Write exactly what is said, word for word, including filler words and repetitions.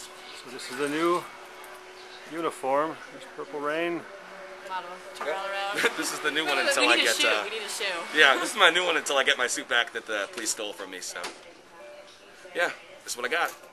So this is the new uniform. There's Purple Rain. This is the new one until we I need get. A shoe. Uh, we need a shoe. Yeah, this is my new one until I get my suit back that the police stole from me. So, yeah, this is what I got.